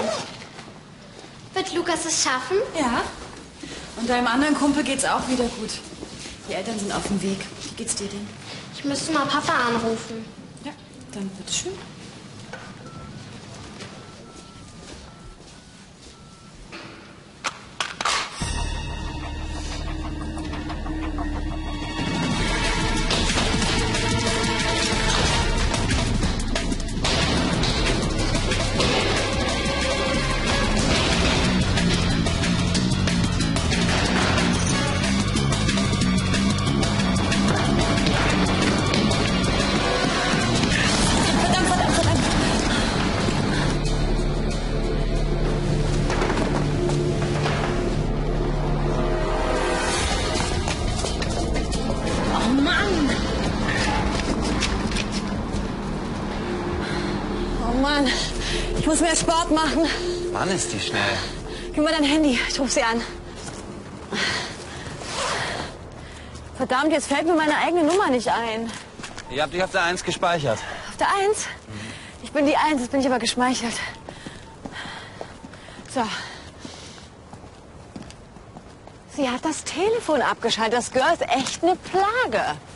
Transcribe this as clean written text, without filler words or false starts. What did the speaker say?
Wird Lukas es schaffen? Ja. Und deinem anderen Kumpel geht's auch wieder gut. Die Eltern sind auf dem Weg. Wie geht's dir denn? Ich müsste mal Papa anrufen. Ja, dann bitteschön. Mann, ich muss mehr Sport machen. Mann, ist die schnell. Gib mal dein Handy, ich ruf sie an. Verdammt, jetzt fällt mir meine eigene Nummer nicht ein. Ich hab dich auf der 1 gespeichert. Auf der 1? Ich bin die 1, jetzt bin ich aber geschmeichelt. So. Sie hat das Telefon abgeschaltet. Das Girl ist echt eine Plage.